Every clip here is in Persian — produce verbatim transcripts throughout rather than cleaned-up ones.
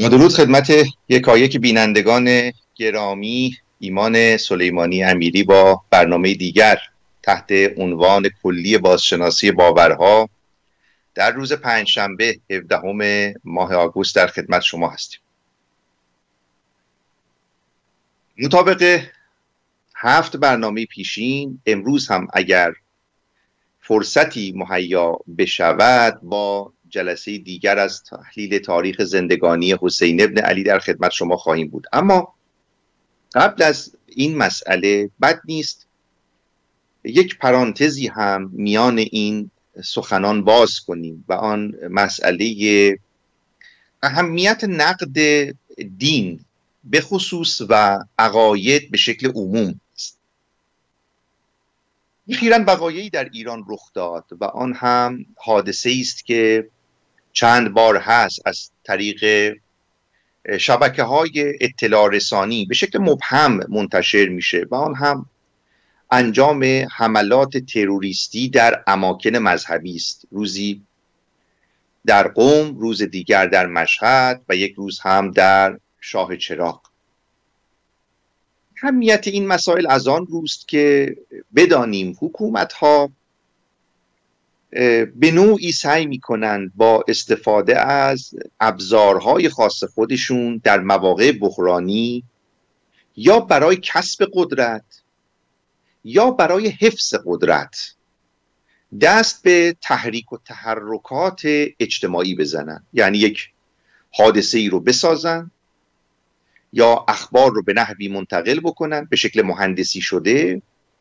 با درود خدمت یکایک بینندگان گرامی، ایمان سلیمانی امیری با برنامه دیگر تحت عنوان کلی بازشناسی باورها در روز پنجشنبه هفدهم ماه آگوست در خدمت شما هستیم. مطابق هفت برنامه پیشین، امروز هم اگر فرصتی مهیا بشود با جلسه دیگر از تحلیل تاریخ زندگانی حسین ابن علی در خدمت شما خواهیم بود. اما قبل از این مسئله بد نیست یک پرانتزی هم میان این سخنان باز کنیم و آن مسئله اهمیت نقد دین به خصوص و عقاید به شکل عموم است. اخیراً وقایعی در ایران رخ داد و آن هم حادثه است که چند بار هست از طریق شبکه‌های اطلاع رسانی به شکل مبهم منتشر میشه و آن هم انجام حملات تروریستی در اماکن مذهبی است. روزی در قم، روز دیگر در مشهد و یک روز هم در شاه چراغ. اهمیت این مسائل از آن روست که بدانیم حکومت‌ها به نوعی سعی می‌کنند با استفاده از ابزارهای خاص خودشون در مواقع بحرانی یا برای کسب قدرت یا برای حفظ قدرت دست به تحریک و تحرکات اجتماعی بزنن. یعنی یک حادثه ای رو بسازن یا اخبار رو به نحوی منتقل بکنن به شکل مهندسی شده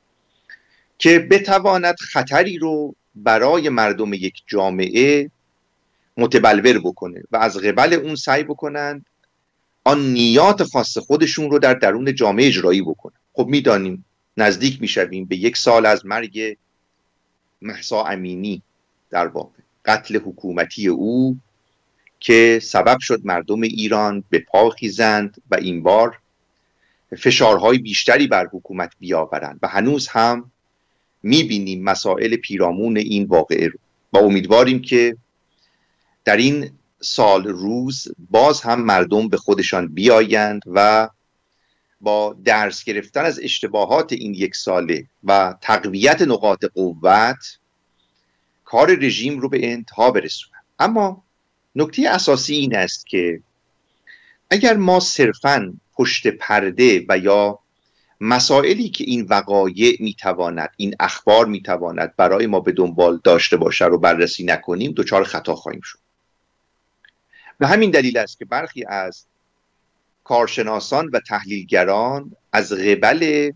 که بتواند خطری رو برای مردم یک جامعه متبلور بکنه و از قبل اون سعی بکنند آن نیات خاص خودشون رو در درون جامعه اجرایی بکنن. خب میدانیم نزدیک میشویم به یک سال از مرگ مهسا امینی، در واقع قتل حکومتی او که سبب شد مردم ایران به پا خیزند و این بار فشارهای بیشتری بر حکومت بیاورند و هنوز هم میبینیم مسائل پیرامون این واقعه رو و امیدواریم که در این سال روز باز هم مردم به خودشان بیایند و با درس گرفتن از اشتباهات این یک ساله و تقویت نقاط قوت کار رژیم رو به انتها برسونند. اما نکته اساسی این است که اگر ما صرفاً پشت پرده و یا مسائلی که این وقایع میتواند، این اخبار میتواند برای ما به دنبال داشته باشه رو بررسی نکنیم دچار خطا خواهیم شد. به همین دلیل است که برخی از کارشناسان و تحلیلگران از قبل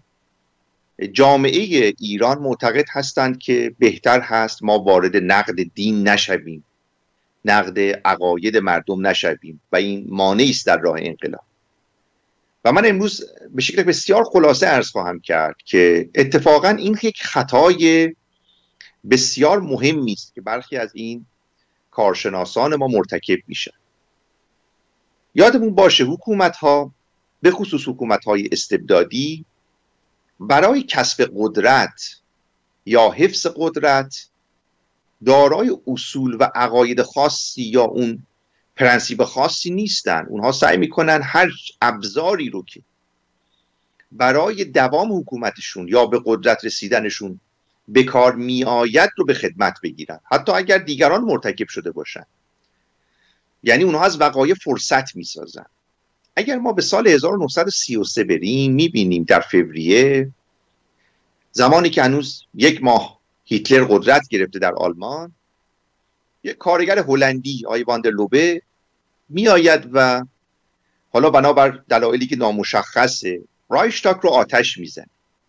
جامعه ایران معتقد هستند که بهتر هست ما وارد نقد دین نشویم، نقد عقاید مردم نشویم و این مانعی است در راه انقلاب. و من امروز به شکل بسیار خلاصه عرض خواهم کرد که اتفاقا این یک خطای بسیار مهمی است که برخی از این کارشناسان ما مرتکب میشن. یادمون باشه حکومت‌ها به خصوص حکومت‌های استبدادی برای کسب قدرت یا حفظ قدرت دارای اصول و عقاید خاصی یا اون پرنسیب خاصی نیستن. اونها سعی میکنن هر ابزاری رو که برای دوام حکومتشون یا به قدرت رسیدنشون به کار می آید رو به خدمت بگیرن، حتی اگر دیگران مرتکب شده باشن. یعنی اونها از وقایع فرصت می سازن. اگر ما به سال هزار و نهصد و سی و سه بریم میبینیم در فوریه، زمانی که هنوز یک ماه هیتلر قدرت گرفته در آلمان، یک کارگر هلندی آقای واندر لوبه می آید و حالا بنابر دلایلی که نامشخصه رایشتاگ رو آتش میزنه.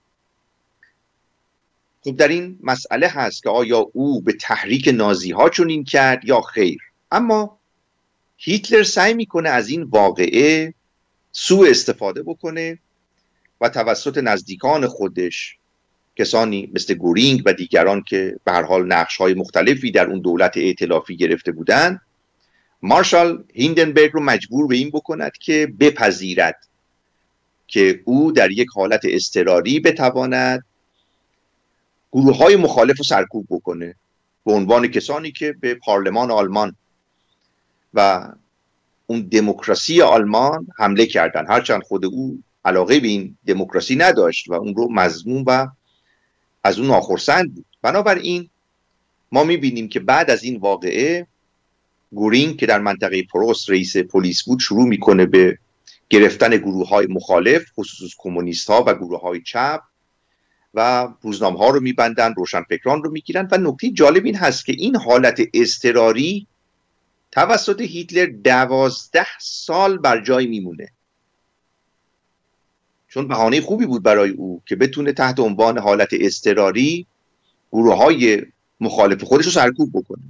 خب در این مسئله هست که آیا او به تحریک نازی ها چنین کرد یا خیر. اما هیتلر سعی میکنه از این واقعه سوء استفاده بکنه و توسط نزدیکان خودش، کسانی مثل گورینگ و دیگران که به هر حال نقش‌های مختلفی در اون دولت ائتلافی گرفته بودند، مارشال هیندنبرگ رو مجبور به این بکند که بپذیرد که او در یک حالت اضطراری بتواند گروه‌های مخالف رو سرکوب بکنه به عنوان کسانی که به پارلمان آلمان و اون دموکراسی آلمان حمله کردن، هرچند خود او علاقه به این دموکراسی نداشت و اون رو مذموم و از اون ناخرسند بود. بنابراین ما میبینیم که بعد از این واقعه گورینگ که در منطقه پروست رئیس پلیس بود شروع میکنه به گرفتن گروه های مخالف، خصوص کمونیست ها و گروه های چپ، و روزنامه ها رو میبندن، روشنفکران رو میگیرن. و نکته جالب این هست که این حالت اضطراری توسط هیتلر دوازده سال بر جای میمونه، چون بهانه خوبی بود برای او که بتونه تحت عنوان حالت اضطراری گروه های مخالف خودش رو سرکوب بکنه،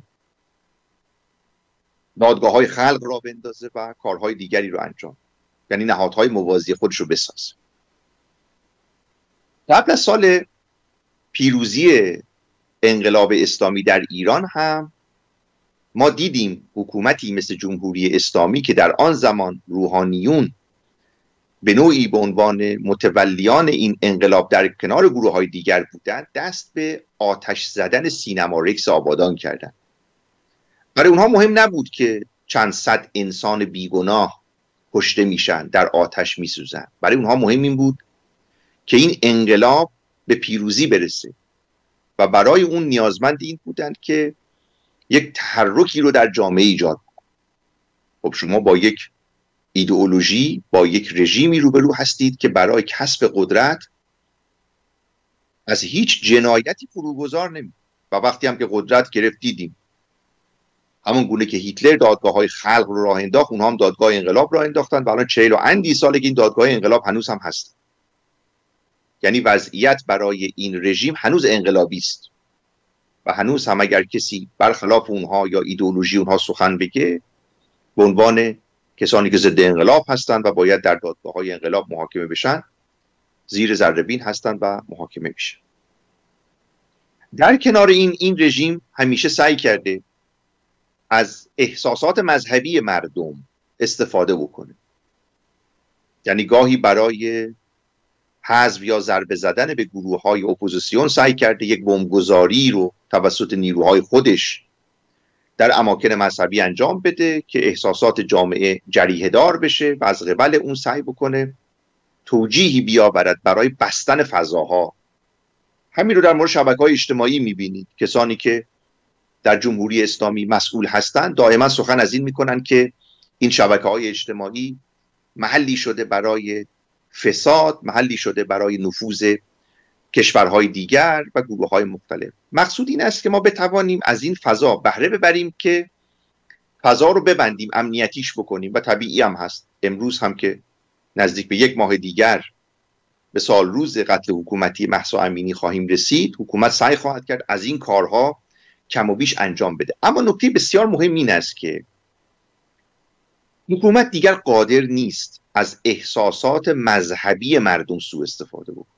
دادگاه های خلق را بندازه و کارهای دیگری رو انجام، یعنی نهادهای موازی خودش رو بسازه. قبل از سال پیروزی انقلاب اسلامی در ایران هم ما دیدیم حکومتی مثل جمهوری اسلامی که در آن زمان روحانیون به نوعی به عنوان متولیان این انقلاب در کنار گروه های دیگر بودند، دست به آتش زدن سینما رکس آبادان کردند. برای اونها مهم نبود که چند صد انسان بیگناه کشته میشن، در آتش میسوزن. برای اونها مهم این بود که این انقلاب به پیروزی برسه و برای اون نیازمند این بودند که یک تحرکی رو در جامعه ایجاد کنند. خب شما با یک ایدئولوژی، با یک رژیمی روبرو هستید که برای کسب قدرت از هیچ جنایتی فروگذار نمی. و وقتی هم که قدرت گرفت دیدیم همون گونه که هیتلر دادگاه های خلق رو راه انداخت، اونها هم دادگاه انقلاب راه انداختن و الان چهل و اندی ساله که این دادگاه انقلاب هنوز هم هست. یعنی وضعیت برای این رژیم هنوز انقلابی است و هنوز هم اگر کسی برخلاف اونها یا ایدئولوژی اونها سخن بگه به عنوان کسانی که ضد انقلاب هستند و باید در دادگاه های انقلاب محاکمه بشن، زیر ذره‌بین هستند و محاکمه میشن. در کنار این این رژیم همیشه سعی کرده از احساسات مذهبی مردم استفاده بکنه. یعنی گاهی برای حذف یا ضربه زدن به گروه های اپوزیسیون سعی کرده یک بمبگذاری رو توسط نیروهای خودش در اماکن مذهبی انجام بده که احساسات جامعه جریحه دار بشه و از قبل اون سعی بکنه توجیهی بیاورد برای بستن فضاها. همین رو در مورد شبکه‌های اجتماعی می‌بینید. کسانی که در جمهوری اسلامی مسئول هستند دائما سخن از این میکنن که این شبکه‌های اجتماعی محلی شده برای فساد، محلی شده برای نفوذ کشورهای دیگر و گروه‌های مختلف. مقصود این است که ما بتوانیم از این فضا بهره ببریم که فضا رو ببندیم، امنیتیش بکنیم. و طبیعی هم هست امروز هم که نزدیک به یک ماه دیگر به سال روز قتل حکومتی مهسا امینی خواهیم رسید، حکومت سعی خواهد کرد از این کارها کم و بیش انجام بده. اما نکته بسیار مهم این است که حکومت دیگر قادر نیست از احساسات مذهبی مردم سوء استفاده بکنه.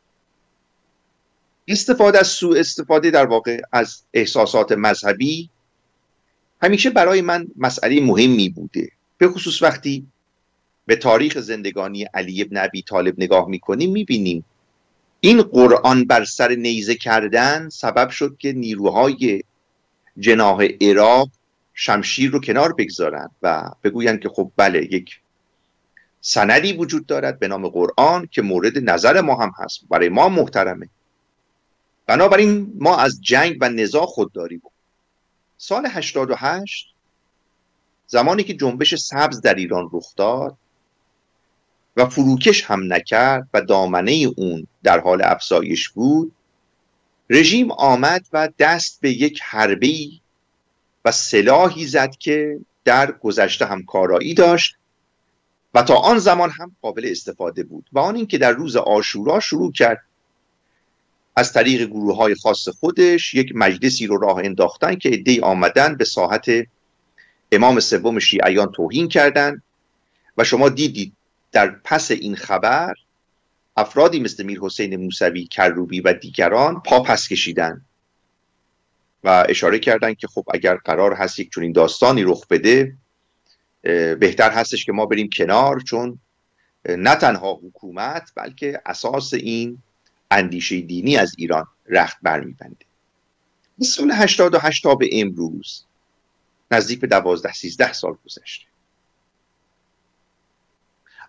استفاده از سوء استفاده در واقع از احساسات مذهبی همیشه برای من مسئله مهمی بوده، به خصوص وقتی به تاریخ زندگانی علی ابن ابی طالب نگاه میکنیم میبینیم این قرآن بر سر نیزه کردن سبب شد که نیروهای جناح عراق شمشیر رو کنار بگذارن و بگویند که خب بله یک سندی وجود دارد به نام قرآن که مورد نظر ما هم هست، برای ما محترمه، بنابراین ما از جنگ و نزاع خودداری بود. سال هشتاد و هشت زمانی که جنبش سبز در ایران رخ داد و فروکش هم نکرد و دامنه اون در حال افزایش بود، رژیم آمد و دست به یک حربه‌ای و سلاحی زد که در گذشته هم کارایی داشت و تا آن زمان هم قابل استفاده بود، و آن این که در روز عاشورا شروع کرد از طریق گروه‌های خاص خودش یک مجلسی رو راه انداختن که عده‌ای آمدن به ساحت امام سوم شیعیان توهین کردند و شما دیدید در پس این خبر افرادی مثل میر حسین موسوی کروبی و دیگران پا پس کشیدن و اشاره کردند که خب اگر قرار هست یک چنین داستانی رخ بده بهتر هستش که ما بریم کنار، چون نه تنها حکومت بلکه اساس این اندیشه دینی از ایران رخت برمیبنده. از سال هشتاد و هشت تا به امروز نزدیک به دوازده سیزده سال گذشته.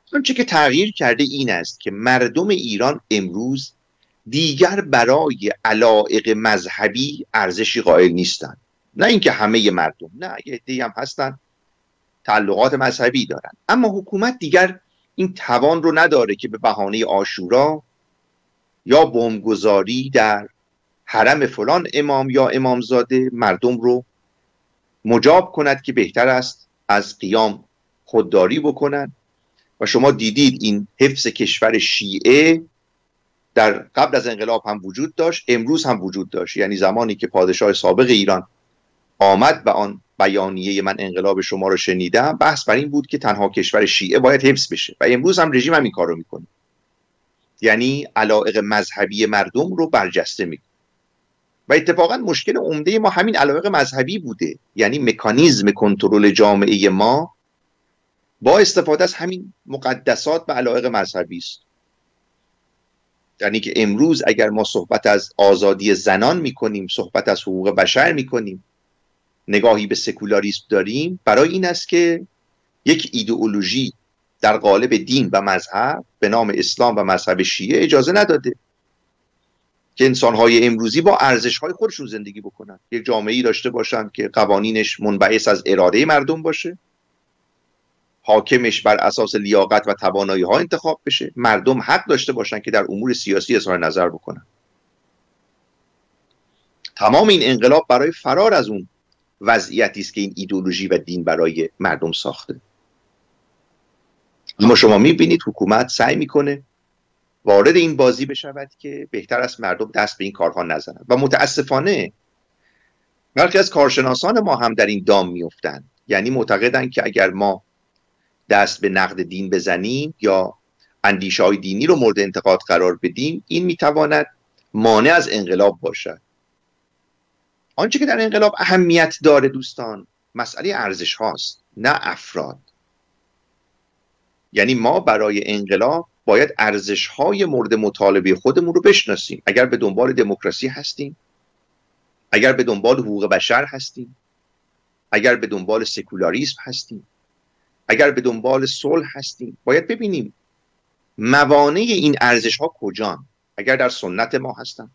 آنچه که تغییر کرده این است که مردم ایران امروز دیگر برای علایق مذهبی ارزشی قائل نیستند. نه اینکه همه مردم، نه، یه عده‌ای هم هستن تعلقات مذهبی دارن، اما حکومت دیگر این توان رو نداره که به بهانه عاشورا یا بمبگذاری در حرم فلان امام یا امامزاده مردم رو مجاب کند که بهتر است از قیام خودداری بکنن. و شما دیدید این حفظ کشور شیعه در قبل از انقلاب هم وجود داشت، امروز هم وجود داشت. یعنی زمانی که پادشاه سابق ایران آمد و آن بیانیه من انقلاب شما رو شنیدم، بحث بر این بود که تنها کشور شیعه باید حفظ بشه و امروز هم رژیم هم این کار رو میکنه، یعنی علایق مذهبی مردم رو برجسته میکنه. و اتفاقا مشکل عمده ما همین علایق مذهبی بوده، یعنی مکانیزم کنترل جامعه ما با استفاده از همین مقدسات و علایق مذهبی است. یعنی که امروز اگر ما صحبت از آزادی زنان میکنیم، صحبت از حقوق بشر میکنیم، نگاهی به سکولاریسم داریم، برای این است که یک ایدئولوژی در قالب دین و مذهب به نام اسلام و مذهب شیعه اجازه نداده که انسان‌های امروزی با ارزش‌های خودشون زندگی بکنن، یک جامعه‌ای داشته باشن که قوانینش منبعث از اراده مردم باشه، حاکمش بر اساس لیاقت و توانایی‌ها انتخاب بشه، مردم حق داشته باشن که در امور سیاسی اظهار نظر بکنن. تمام این انقلاب برای فرار از اون وضعیتی است که این ایدئولوژی و دین برای مردم ساخته. اما شما می‌بینید حکومت سعی می‌کنه وارد این بازی بشود که بهتر است مردم دست به این کارها نزنند و متاسفانه برخی از کارشناسان ما هم در این دام میافتند. یعنی معتقدند که اگر ما دست به نقد دین بزنیم یا اندیشه‌های دینی رو مورد انتقاد قرار بدیم، این میتواند مانع از انقلاب باشد. آنچه که در انقلاب اهمیت داره دوستان، مسئله ارزش هاست، نه افراد. یعنی ما برای انقلاب باید ارزش‌های مورد مطالبه خودمون رو بشناسیم. اگر به دنبال دموکراسی هستیم، اگر به دنبال حقوق بشر هستیم، اگر به دنبال سکولاریسم هستیم، اگر به دنبال صلح هستیم، باید ببینیم موانع این ارزش‌ها کجان. اگر در سنت ما هستن،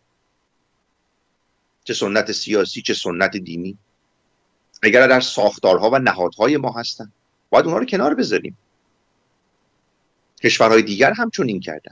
چه سنت سیاسی چه سنت دینی، اگر در ساختارها و نهادهای ما هستن، باید اونها رو کنار بذاریم. کشورهای دیگر همچون این کردن.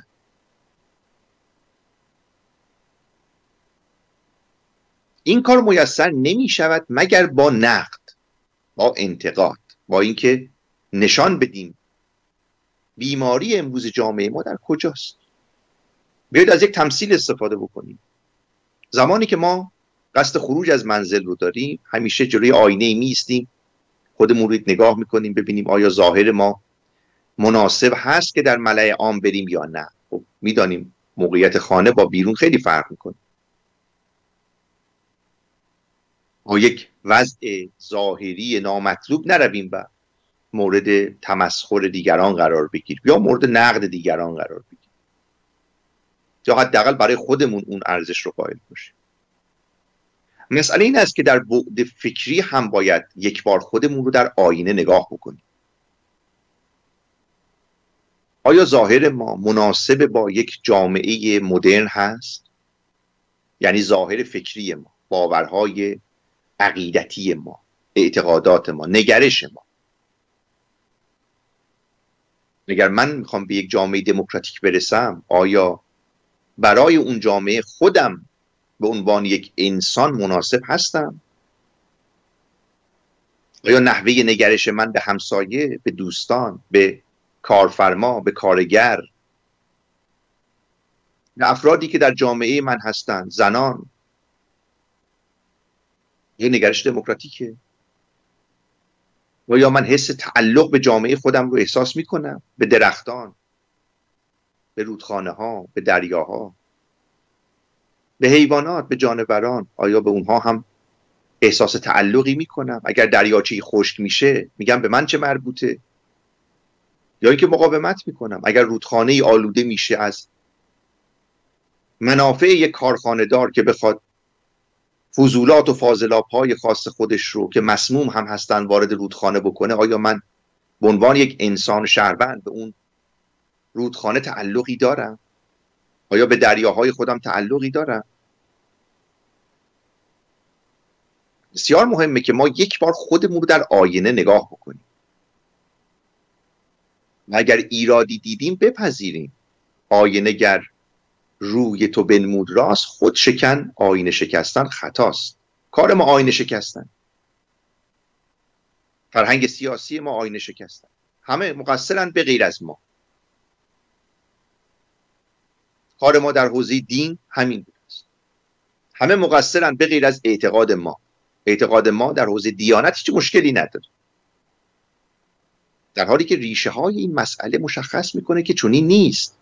این کار میسر نمی شود مگر با نقد، با انتقاد، با اینکه نشان بدیم بیماری امروز جامعه ما در کجاست. بیایید از یک تمثیل استفاده بکنیم. زمانی که ما قصد خروج از منزل رو داریم، همیشه جلوی آینه می ایستیم، خودمون رو نگاه میکنیم ببینیم آیا ظاهر ما مناسب هست که در ملأ عام بریم یا نه. خب میدانیم موقعیت خانه با بیرون خیلی فرق میکنه. با یک وضع ظاهری نامطلوب نرویم و مورد تمسخر دیگران قرار بگیریم یا مورد نقد دیگران قرار بگیریم، یا حداقل برای خودمون اون ارزش رو قائل باشیم. مسئله این است که در بعد فکری هم باید یک بار خودمون رو در آینه نگاه بکنیم. آیا ظاهر ما مناسب با یک جامعه مدرن هست؟ یعنی ظاهر فکری ما، باورهای عقیدتی ما، اعتقادات ما، نگرش ما. اگر من میخوام به یک جامعه دموکراتیک برسم، آیا برای اون جامعه خودم به عنوان یک انسان مناسب هستم؟ آیا نحوه نگرش من به همسایه، به دوستان، به کارفرما، به کارگر، به افرادی که در جامعه من هستند، زنان، یه نگرش دموکراتیکه؟ و یا من حس تعلق به جامعه خودم رو احساس میکنم؟ به درختان، به رودخانه ها، به دریاها، به حیوانات، به جانوران، آیا به اونها هم احساس تعلقی میکنم؟ اگر دریاچه خشک میشه میگم به من چه مربوطه؟ یا اینکه مقاومت میکنم؟ اگر رودخانه آلوده میشه از منافع یک کارخانه دار که بخواد فضولات و فاضلاب های خاص خودش رو که مسموم هم هستن وارد رودخانه بکنه، آیا من به عنوان یک انسان شهروند به اون رودخانه تعلقی دارم؟ آیا به دریاهای خودم تعلقی دارم؟ بسیار مهمه که ما یک بار خودمون رو در آینه نگاه بکنیم و اگر ایرادی دیدیم بپذیریم. آینه گر روی تو بنمود راست، خود شکن آینه شکستن خطاست. کار ما آینه شکستن، فرهنگ سیاسی ما آینه شکستن، همه مقصرن به غیر از ما. کار ما در حوزه دین همین بود است، همه مقصرن به غیر از اعتقاد ما. اعتقاد ما در حوزه دیانت هیچ مشکلی نداره، در حالی که ریشه های این مسئله مشخص میکنه که چنین نیست.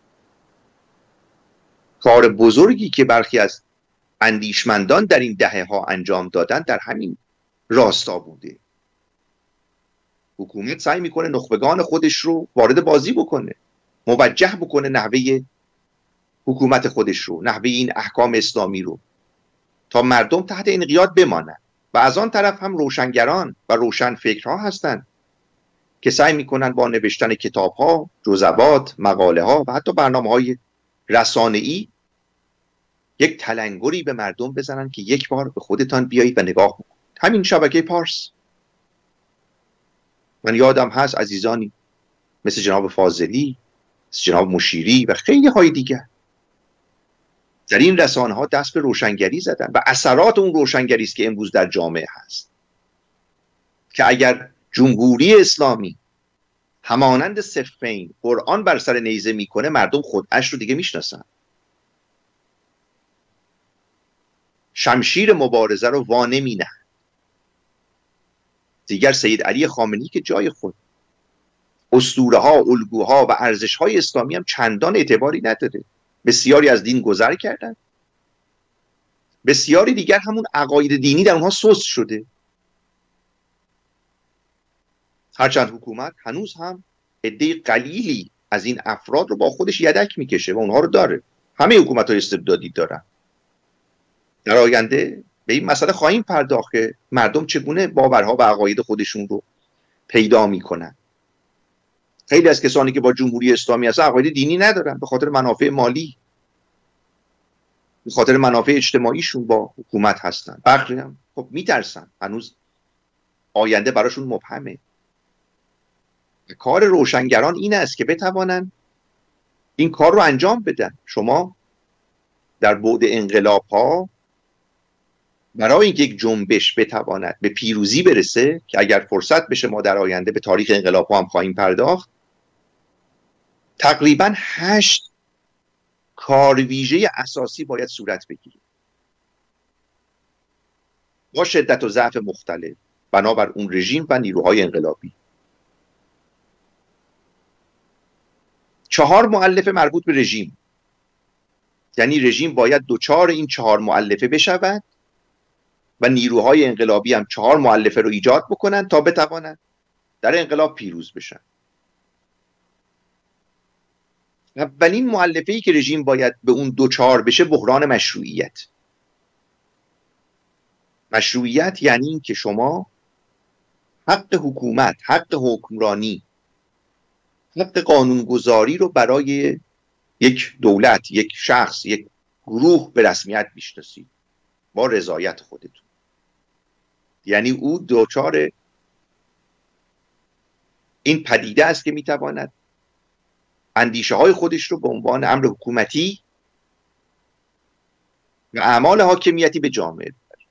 کار بزرگی که برخی از اندیشمندان در این دهه ها انجام دادن در همین راستا بوده. حکومت سعی میکنه نخبگان خودش رو وارد بازی بکنه، موجه بکنه نحوه حکومت خودش رو، نحوه این احکام اسلامی رو، تا مردم تحت انقیاد بمانند. و از آن طرف هم روشنگران و روشن فکرها هستند که سعی میکنن با نوشتن کتاب ها، جزوات، مقاله ها و حتی برنامه های رسانه‌ای یک تلنگری به مردم بزنن که یک بار به خودتان بیایید و نگاه بکنید. همین شبکه پارس، من یادم هست عزیزانی مثل جناب فاضلی، مثل جناب مشیری و خیلی های دیگر در این رسانه ها دست به روشنگری زدن و اثرات اون روشنگری است که امروز در جامعه هست، که اگر جمهوری اسلامی همانند صفین قرآن بر سر نیزه میکنه، مردم خودش رو دیگه میشناسن، شمشیر مبارزه رو وانه مینه. دیگر سید علی خامنه‌ای که جای خود، اسطوره ها، الگوها و ارزش های اسلامی هم چندان اعتباری نداره. بسیاری از دین گذر کردن، بسیاری دیگر همون عقاید دینی در اونها سست شده. هرچند حکومت هنوز هم عده قلیلی از این افراد رو با خودش یدک میکشه و اونها رو داره. همه حکومت های استبدادی دارن. در آینده به این مسئله خواهیم پرداخت که مردم چگونه باورها و عقاید خودشون رو پیدا میکنن. خیلی از کسانی که با جمهوری اسلامی هستن عقاید دینی ندارن، به خاطر منافع مالی، به خاطر منافع اجتماعیشون با حکومت هستن. بخشی هم خب میترسن، هنوز آینده براشون مبهمه. کار روشنگران این است که بتوانن این کار رو انجام بدن. شما در بعد انقلاب ها برای اینکه یک جنبش بتواند به پیروزی برسه، که اگر فرصت بشه ما در آینده به تاریخ انقلاب ها هم خواهیم پرداخت، تقریبا هشت کارویژه اساسی باید صورت بگیره با شدت و ضعف مختلف بنابر اون رژیم و نیروهای انقلابی. چهار مؤلفه مربوط به رژیم، یعنی رژیم باید دوچار این چهار مؤلفه بشود و نیروهای انقلابی هم چهار مؤلفه رو ایجاد بکنن تا بتوانند در انقلاب پیروز بشن. اولین مؤلفه‌ای که رژیم باید به اون دوچار بشه بحران مشروعیت. مشروعیت یعنی این که شما حق حکومت، حق حکمرانی، حق قانونگذاری رو برای یک دولت، یک شخص، یک گروه به رسمیت میشناسید با رضایت خودتون. یعنی او دوچار این پدیده است که میتواند اندیشه های خودش رو به عنوان امر حکومتی و اعمال حاکمیتی به جامعه ببره.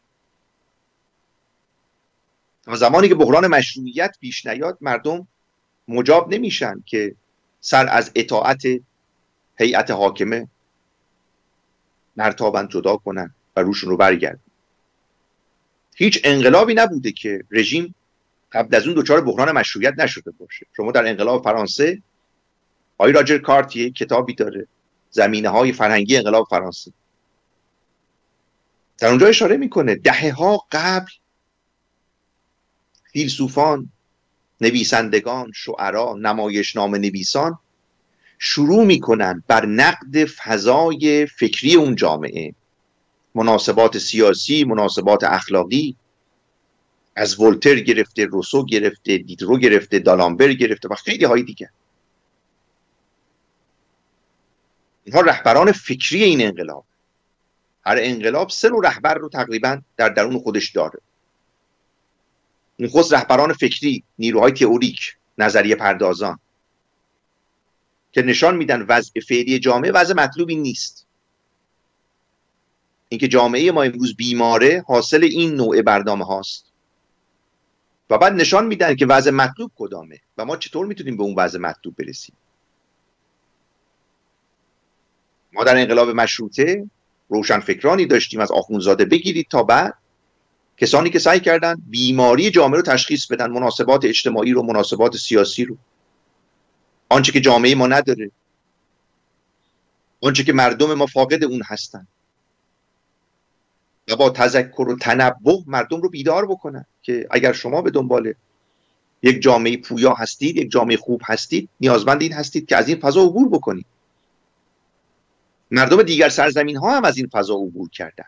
تا زمانی که بحران مشروعیت پیش نیاد، مردم مجاب نمیشن که سر از اطاعت هیئت حاکمه مرتاباً جدا کنن و روشون رو برگردن. هیچ انقلابی نبوده که رژیم قبل از اون دچار بحران مشروعیت نشده باشه. شما در انقلاب فرانسه، آقای راجر کارتیه کتابی داره، زمینه های فرهنگی انقلاب فرانسه، در اونجا اشاره میکنه دهه ها قبل فیلسوفان، نویسندگان، شعرا، نمایشنامه نویسان شروع میکنن بر نقد فضای فکری اون جامعه، مناسبات سیاسی، مناسبات اخلاقی، از ولتر گرفته، روسو گرفته، دیدرو گرفته، دالامبر گرفته و خیلی های دیگه. اینها رهبران فکری این انقلاب. هر انقلاب سه نوع رهبر رو تقریبا در درون خودش داره. نخست رهبران فکری، نیروهای تئوریک، نظریه پردازان که نشان میدن وضع فعلی جامعه وضع مطلوبی نیست. اینکه جامعه ما امروز بیماره حاصل این نوع برنامه هاست و بعد نشان میدن که وضع مطلوب کدامه و ما چطور میتونیم به اون وضع مطلوب برسیم. ما در انقلاب مشروطه روشنفکرانی داشتیم، از آخوندزاده بگیرید تا بعد، کسانی که سعی کردن بیماری جامعه رو تشخیص بدن، مناسبات اجتماعی رو، مناسبات سیاسی رو، آنچه که جامعه ما نداره، آنچه که مردم ما فاقد اون هستن، و با تذکر و تنبه مردم رو بیدار بکنن که اگر شما به دنبال یک جامعه پویا هستید، یک جامعه خوب هستید، نیازمند این هستید که از این فضا عبور بکنید. مردم دیگر سرزمین ها هم از این فضا عبور کردن.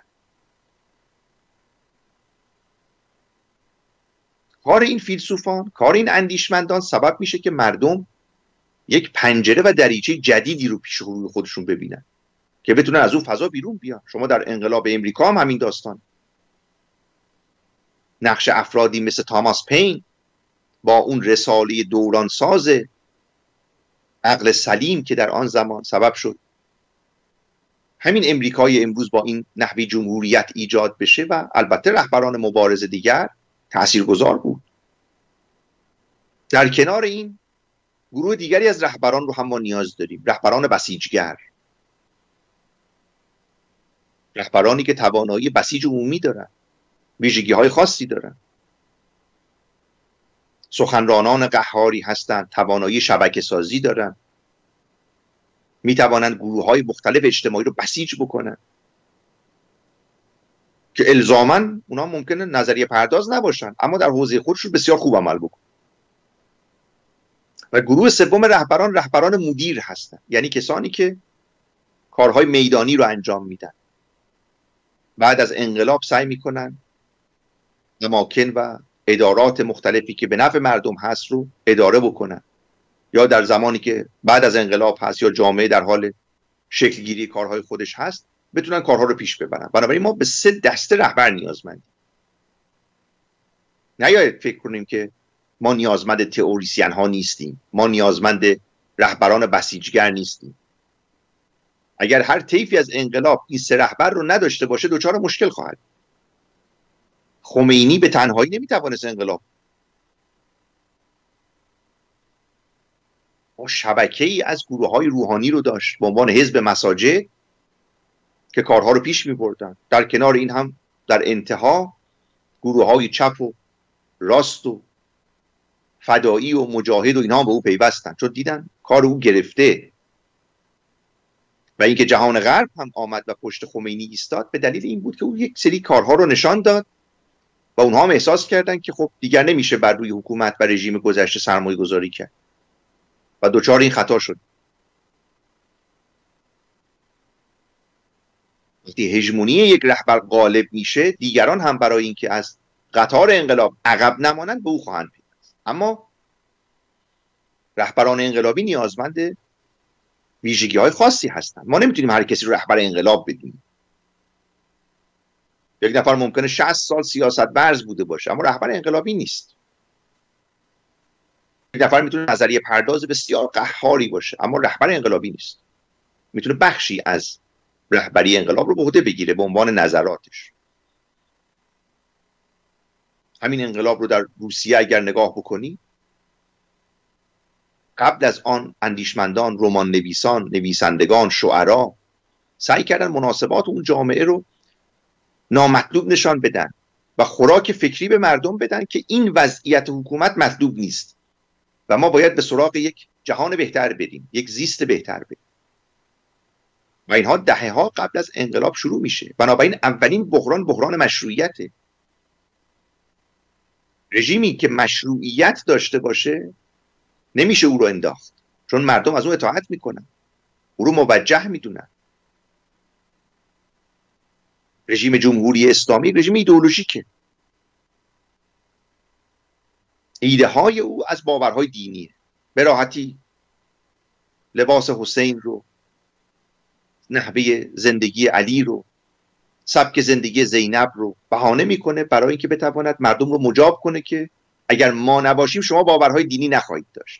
کار این فیلسوفان، کار این اندیشمندان سبب میشه که مردم یک پنجره و دریچه جدیدی رو پیش روی خودشون ببینن که بتونن از اون فضا بیرون بیان. شما در انقلاب امریکا هم همین داستان. نقش افرادی مثل تاماس پین با اون رساله دورانساز عقل سلیم که در آن زمان سبب شد همین امریکای امروز با این نحوی جمهوریت ایجاد بشه، و البته رهبران مبارز دیگر تاثیرگذار بود. در کنار این گروه دیگری از رهبران رو هم ما نیاز داریم، رهبران بسیجگر، رهبرانی که توانایی بسیج عمومی دارن، ویژگی های خاصی دارن، سخنرانان قهاری هستند، توانایی شبکه سازی دارن، می توانند گروه های مختلف اجتماعی رو بسیج بکنن که الزاماً اونا ممکنه نظریه پرداز نباشن اما در حوزه خودشون بسیار خوب عمل بکنن. و گروه سوم رهبران رهبران مدیر هستن، یعنی کسانی که کارهای میدانی رو انجام میدن، بعد از انقلاب سعی میکنن اماکن و ادارات مختلفی که به نفع مردم هست رو اداره بکنن، یا در زمانی که بعد از انقلاب هست یا جامعه در حال شکلگیری کارهای خودش هست بتونن کارها رو پیش ببرن. بنابراین ما به سه دسته رهبر نیازمندیم. نیاید فکر کنیم که ما نیازمند تئوریسین ها نیستیم، ما نیازمند رهبران بسیجگر نیستیم. اگر هر طیفی از انقلاب این سه رهبر رو نداشته باشه دچار مشکل خواهد. خمینی به تنهایی نمیتوانست انقلاب. ما شبکه ای از گروه های روحانی رو داشت به عنوان حزب مساجد که کارها رو پیش می بردن. در کنار این هم در انتها گروه های چپ و راست و فدایی و مجاهد و اینها به او پیوستن، چون دیدن کار او گرفته. و اینکه جهان غرب هم آمد و پشت خمینی ایستاد به دلیل این بود که او یک سری کارها رو نشان داد و اونها هم احساس کردن که خب دیگر نمیشه بر روی حکومت و رژیم گذشته سرمایه گذاری کرد و دوچار این خطا شد. وقتی هژمونی یک رهبر غالب میشه دیگران هم برای اینکه از قطار انقلاب عقب نمانند به او خواهند پیوست. اما رهبران انقلابی نیازمند ویژگی های خاصی هستند. ما نمیتونیم هر کسی رو رهبر انقلاب بدونیم. یک نفر ممکنه شصت سال سیاست ورز بوده باشه اما رهبر انقلابی نیست. یک نفر میتونه نظریه پرداز بسیار قهاری باشه اما رهبر انقلابی نیست. میتونه بخشی از رهبری انقلاب رو به عهده بگیره به عنوان نظراتش. همین انقلاب رو در روسیه اگر نگاه بکنی، قبل از آن اندیشمندان، رمان نویسان، نویسندگان، شعرا سعی کردن مناسبات اون جامعه رو نامطلوب نشان بدن و خوراک فکری به مردم بدن که این وضعیت حکومت مطلوب نیست و ما باید به سراغ یک جهان بهتر بریم، یک زیست بهتر بریم. و اینها دهه ها قبل از انقلاب شروع میشه. بنابراین اولین بحران بحران مشروعیته. رژیمی که مشروعیت داشته باشه نمیشه او رو انداخت، چون مردم از اون اطاعت میکنن، او رو موجه میدونن. رژیم جمهوری اسلامی رژیم ایدئولوژیکه. ایده های او از باورهای دینیه. به راحتی لباس حسین رو، نحوه زندگی علی رو، سبک زندگی زینب رو بهانه میکنه برای اینکه بتواند مردم رو مجاب کنه که اگر ما نباشیم شما باورهای دینی نخواهید داشت.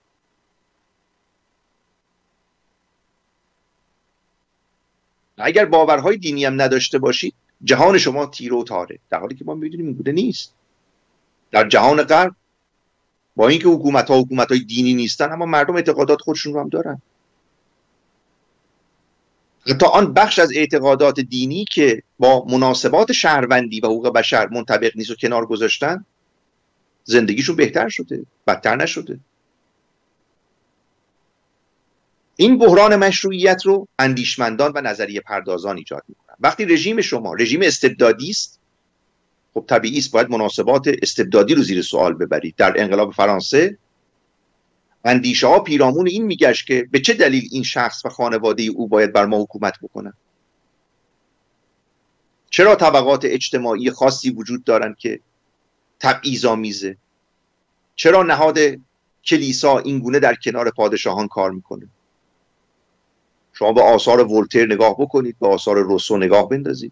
اگر باورهای دینی هم نداشته باشید جهان شما تیره و تاره، در حالی که ما میدونیم این بوده نیست. در جهان غرب با اینکه حکومت ها حکومت های دینی نیستن اما مردم اعتقادات خودشون رو هم دارن. حتی آن بخش از اعتقادات دینی که با مناسبات شهروندی و حقوق بشر منطبق نیست و کنار گذاشتن، زندگیشون بهتر شده، بدتر نشده. این بحران مشروعیت رو اندیشمندان و نظریه پردازان ایجاد میکنن. وقتی رژیم شما رژیم استبدادی است، خب طبیعی است باید مناسبات استبدادی رو زیر سوال ببرید. در انقلاب فرانسه اندیشه ها پیرامون این میگشت که به چه دلیل این شخص و خانواده او باید بر ما حکومت بکنن؟ چرا طبقات اجتماعی خاصی وجود دارن که تبعیض‌آمیزه؟ چرا نهاد کلیسا این گونه در کنار پادشاهان کار میکنه؟ شما به آثار ولتر نگاه بکنید، به آثار روسو نگاه بندازید.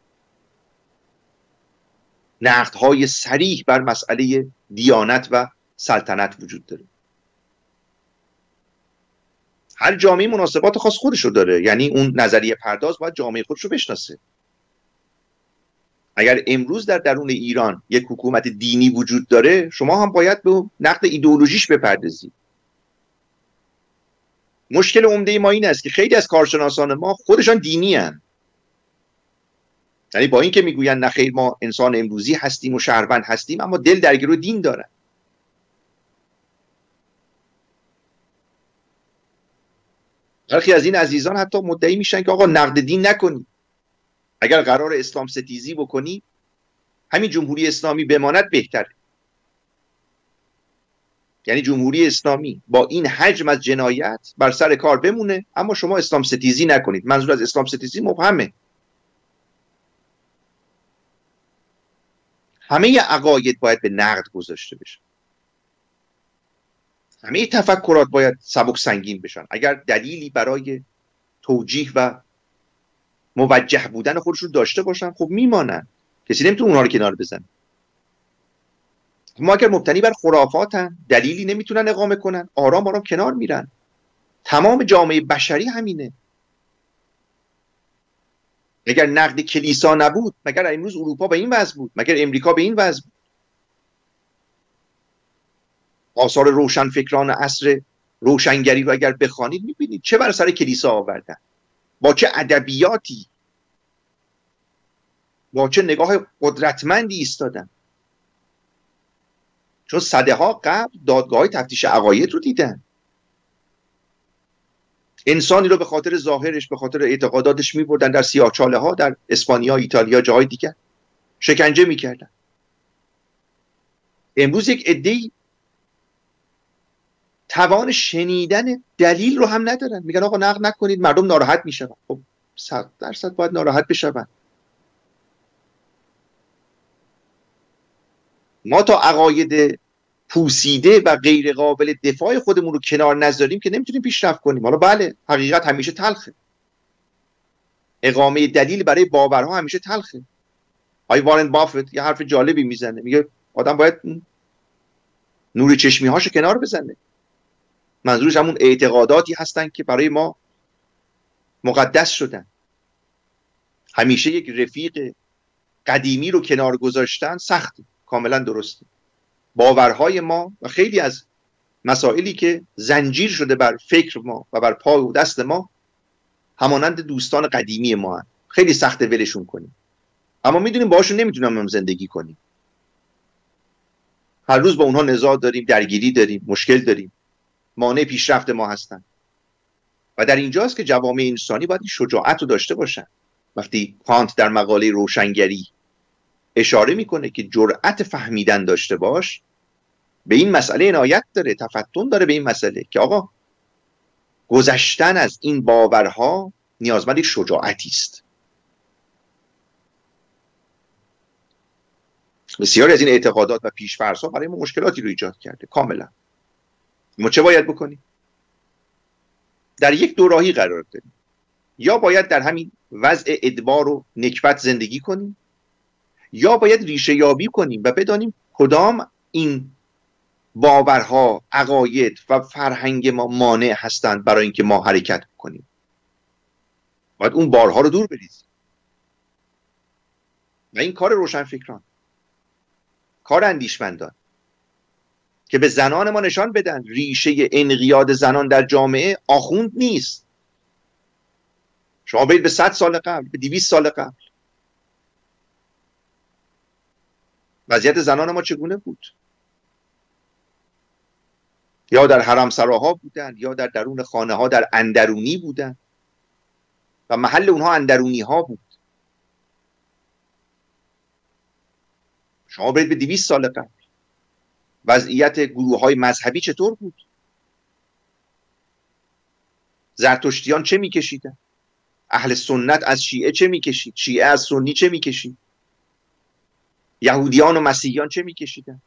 نقدهای صریح بر مسئله دیانت و سلطنت وجود داره. هر جامعه مناسبات خاص خودشو داره، یعنی اون نظریه پرداز باید جامعه خودشو بشناسه. اگر امروز در درون ایران یک حکومت دینی وجود داره، شما هم باید به نقد ایدئولوژیش بپردازید. مشکل عمده ما این است که خیلی از کارشناسان ما خودشان دینی هستند. یعنی با اینکه میگویند نه خیر ما انسان امروزی هستیم و شهروند هستیم، اما دل درگیر دین دارن. برخی از این عزیزان حتی مدعی میشن که آقا نقد دین نکنی، اگر قرار اسلام ستیزی بکنی همین جمهوری اسلامی بماند بهتره. یعنی جمهوری اسلامی با این حجم از جنایت بر سر کار بمونه اما شما اسلام ستیزی نکنید. منظور از اسلام ستیزی مبهمه. همه عقاید باید به نقد گذاشته بشن، همه تفکرات باید سبک سنگین بشن. اگر دلیلی برای توجیه و موجه بودن خودشون داشته باشن خب میمانن، کسی نمیتونه اونها رو کنار بزنه. ما اگر مبتنی بر خرافاتن، دلیلی نمیتونن اقامه کنن، آرام آرام کنار میرن. تمام جامعه بشری همینه. اگر نقد کلیسا نبود مگر امروز اروپا به این وضع بود؟ مگر امریکا به این وضع بود؟ آثار روشنفکران عصر روشنگری رو اگر بخوانید میبینید چه بر سر کلیسا آوردن، با چه ادبیاتی، با چه نگاه قدرتمندی ایستادن. چون صده ها قبل دادگاه تفتیش عقاید رو دیدن. انسانی رو به خاطر ظاهرش، به خاطر اعتقاداتش میبردن در سیاهچاله ها، در اسپانیا، ایتالیا، جاهای دیگر شکنجه میکردن. امروز یک عده‌ای توان شنیدن دلیل رو هم ندارن، میگن آقا نقد نکنید مردم ناراحت میشن. خب صد درصد باید ناراحت بشن. ما تا عقاید پوسیده و غیر قابل دفاع خودمون رو کنار نذاریم که نمیتونیم پیشرفت کنیم. حالا بله حقیقت همیشه تلخه، اقامه دلیل برای باورها همیشه تلخه. آی وارن بافت یه حرف جالبی میزنه، میگه آدم باید نور چشمی هاشو کنار بزنه. منظورش همون اعتقاداتی هستن که برای ما مقدس شدن. همیشه یک رفیق قدیمی رو کنار گذاشتن سخته، کاملا درسته. باورهای ما و خیلی از مسائلی که زنجیر شده بر فکر ما و بر پای و دست ما همانند دوستان قدیمی ما هست. خیلی سخته ولشون کنیم، اما میدونیم باهاشون نمیتونیم هم زندگی کنیم. هر روز با اونها نزاع داریم، درگیری داریم، مشکل داریم، مانع پیشرفت ما هستن. و در اینجاست که جوامع انسانی باید شجاعت رو داشته باشن. وقتی کانت در مقاله روشنگری اشاره میکنه که جرأت فهمیدن داشته باش، به این مسئله عنایت داره، تفتن داره به این مسئله که آقا گذشتن از این باورها نیازمند شجاعتی است. بسیاری از این اعتقادات و پیش‌فرض‌ها برای ما مشکلاتی رو ایجاد کرده. کاملا ما چه باید بکنیم؟ در یک دوراهی قرار داریم. یا باید در همین وضع ادبار و نکبت زندگی کنیم، یا باید ریشه یابی کنیم و بدانیم کدام این باورها، عقاید و فرهنگ ما مانع هستند برای اینکه ما حرکت کنیم. باید اون بارها رو دور بریزیم. و این کار روشنفکران، کار اندیشمندان که به زنان ما نشان بدن ریشه انقیاد زنان در جامعه آخوند نیست. شما برید به صد سال قبل، به دویست سال قبل، وضعیت زنان ما چگونه بود؟ یا در حرمسراها بودن، یا در درون خانه ها در اندرونی بودن و محل اونها اندرونی ها بود. شما برید به دویست سال قبل، وضعیت گروه های مذهبی چطور بود؟ زرتشتیان چه میکشیدن؟ اهل سنت از شیعه چه میکشید؟ شیعه از سنی چه میکشید؟ یهودیان و مسیحیان چه میکشیدن؟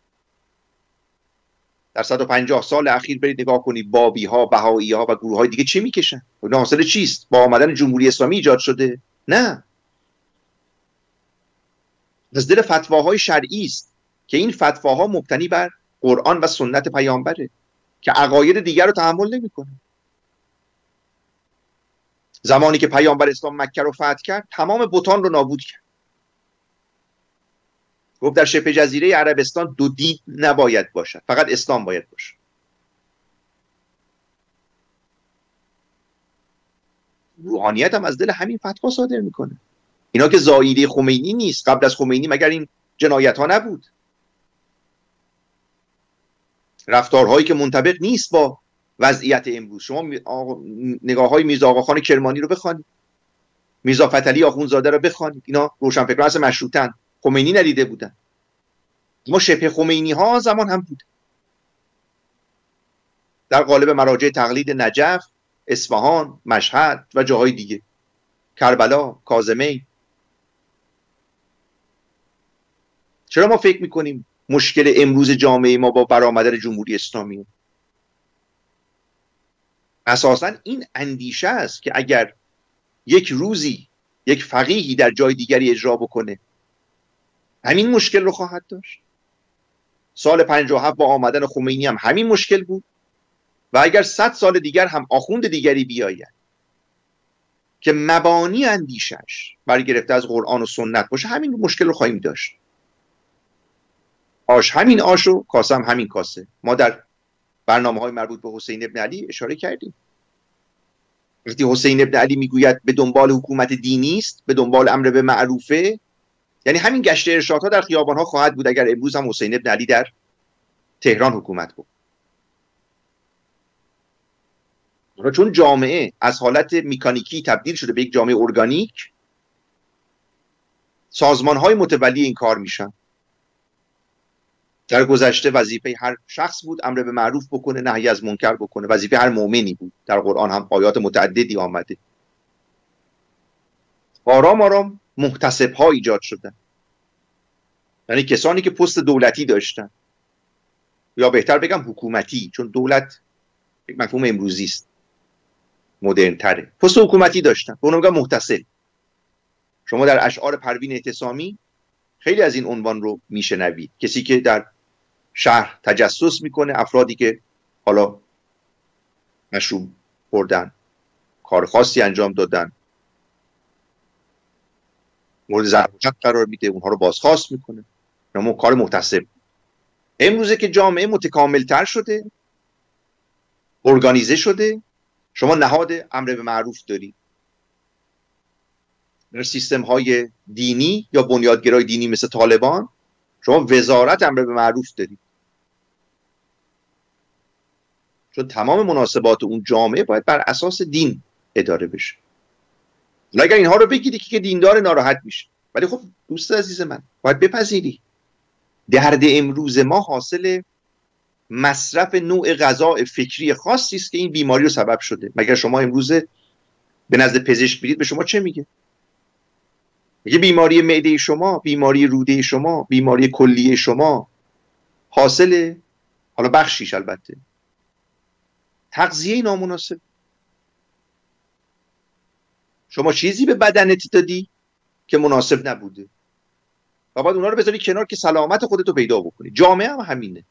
در صد و پنجاه سال اخیر برید نگاه کنید بابی ها، بهایی ها و گروه های دیگه چه میکشن؟ اینا حاصل چیست؟ با آمدن جمهوری اسلامی ایجاد شده؟ نه، از دل فتواهای شرعی است که این فتواها مبتنی بر قرآن و سنت پیامبره که عقاید دیگر رو تحمل نمیکنه. زمانی که پیامبر اسلام مکه رو فتح کرد، تمام بتان رو نابود کرد. گفت در شبه جزیره عربستان دو دین نباید باشد، فقط اسلام باید باشه. روحانیت هم از دل همین فتوا صادر میکنه. اینا که زاییده خمینی نیست. قبل از خمینی مگر این جنایت ها نبود؟ رفتارهایی که منطبق نیست با وضعیت امروز. شما نگاه های میرزا آقاخان کرمانی رو بخوانید، میرزا فتحعلی آخوندزاده رو بخوانید. اینا روشنفکران اصل مشروطن، خمینی ندیده بودن. ما شبه خمینی ها زمان هم بود در قالب مراجع تقلید نجف، اصفهان، مشهد و جاهای دیگه، کربلا، کاظمین. چرا ما فکر میکنیم مشکل امروز جامعه ما با برآمدن جمهوری اسلامی؟ اساساً این اندیشه است که اگر یک روزی یک فقیهی در جای دیگری اجرا بکنه، همین مشکل رو خواهد داشت. سال پنجاه و هفت با آمدن خمینی هم همین مشکل بود و اگر صد سال دیگر هم آخوند دیگری بیاید که مبانی اندیشش برگرفته از قرآن و سنت باشه، همین مشکل رو خواهیم داشت. آش همین آش و کاسه هم همین کاسه. ما در برنامه های مربوط به حسین ابن علی اشاره کردیم. وقتی حسین ابن علی میگوید به دنبال حکومت دینی است، به دنبال امر به معروفه، یعنی همین گشت ارشادها در خیابان ها خواهد بود اگر امروز هم حسین ابن علی در تهران حکومت بود. چون جامعه از حالت مکانیکی تبدیل شده به یک جامعه ارگانیک، سازمان های متولی این کار میشن. در گذشته وظیفه هر شخص بود امر به معروف بکنه، نهی از منکر بکنه. وظیفه هر مؤمنی بود. در قرآن هم آیات متعددی آمده. آرام آرام محتسب ها ایجاد شدن، یعنی کسانی که پست دولتی داشتن، یا بهتر بگم حکومتی، چون دولت یک مفهوم امروزی است، مدرن تره. پست حکومتی داشتن، به اونها میگن محتسب. شما در اشعار پروین اعتصامی خیلی از این عنوان رو میشنوید. کسی که در شهر تجسس میکنه، افرادی که حالا مشروب خوردن، کار خاصی انجام دادن، مورد ضرب قرار میده، اونها رو بازخواست میکنه. اما کار محتسب. امروزه که جامعه متکامل تر شده، ارگانیزه شده، شما نهاد امر به معروف دارید. در سیستم های دینی یا بنیادگرای دینی مثل طالبان، شما وزارت امر به معروف دارید، چون تمام مناسبات اون جامعه باید بر اساس دین اداره بشه. اگر اینها رو بگیری که دیندار ناراحت میشه. ولی خب دوست عزیز من، باید بپذیری درد امروز ما حاصل مصرف نوع غذا فکری خاصی است که این بیماری رو سبب شده. مگر شما امروز به نزد پزشک برید، به شما چه میگه؟ میگه بیماری معده شما، بیماری روده شما، بیماری کلیه شما حاصل، حالا بخشیش البته، تغذیه نامناسب. شما چیزی به بدنت دادی که مناسب نبوده و بعد اونا رو بذاری کنار که سلامت خودتو پیدا بکنی. جامعه هم همینه.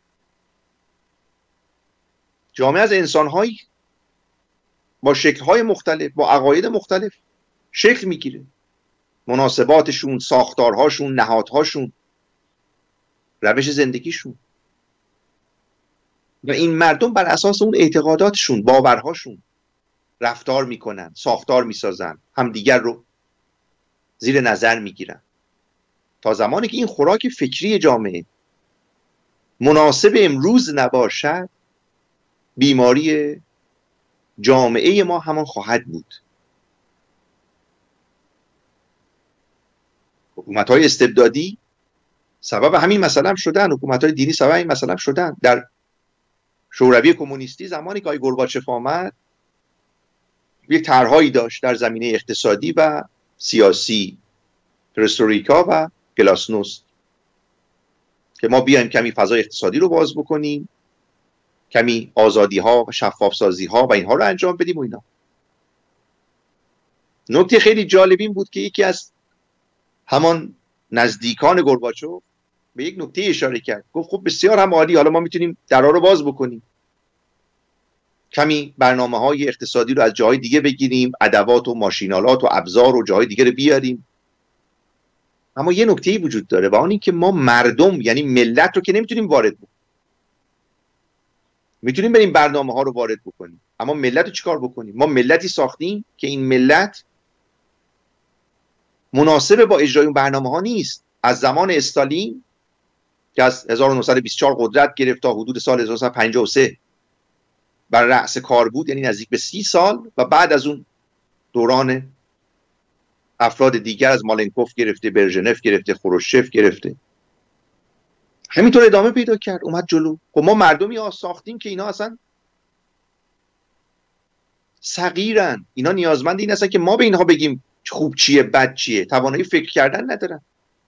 جامعه از انسان‌های با شکل‌های مختلف، با عقاید مختلف شکل میگیره. مناسباتشون، ساختارهاشون، نهادهاشون، روش زندگیشون. و این مردم بر اساس اون اعتقاداتشون، باورهاشون رفتار میکنن، ساختار میسازن، همدیگر رو زیر نظر میگیرن. تا زمانی که این خوراک فکری جامعه مناسب امروز نباشد، بیماری جامعه ما همان خواهد بود. حکومت‌های استبدادی سبب همین مسئله هم شدن، حکومت‌های دینی سبب این مسئله هم شدن. در شوروی کمونیستی زمانی که آقای گورباچف آمد، یک طرحهایی داشت در زمینه اقتصادی و سیاسی، پرسترویکا و گلاسنوست، که ما بیایم کمی فضای اقتصادی رو باز بکنیم، کمی آزادی ها و شفاف سازی ها و اینها رو انجام بدیم و اینا. نکته خیلی جالب این بود که یکی از همان نزدیکان گورباچوف به یک نکته اشاره کرد. گفت خب بسیار هم عالی، حالا ما میتونیم درها رو باز بکنیم، کمی برنامه های اقتصادی رو از جاهای دیگه بگیریم، ادوات و ماشینالات و ابزار و جاهای دیگه رو بیاریم. اما یه نکته‌ای وجود داره و آن این که ما مردم، یعنی ملت رو که نمیتونیم وارد بکنیم. میتونیم بریم برنامه ها رو وارد بکنیم، اما ملت رو چیکار بکنیم؟ ما ملتی ساختیم که این ملت مناسب با اجرای اون برنامه ها نیست. از زمان استالین که از هزار و نهصد و بیست و چهار قدرت گرفت تا حدود سال هزار و نهصد و پنجاه و سه بر رأس کار بود، یعنی نزدیک به سی سال، و بعد از اون دوران افراد دیگر از مالنکوف گرفته، برژنف گرفته، خروشچف گرفته، همینطور ادامه پیدا کرد، اومد جلو. خب ما مردمی ها ساختیم که اینا اصلا صغیرن، اینا نیازمند این هستن که ما به اینها بگیم خوب چیه بد چیه، توانایی فکر کردن ندارن.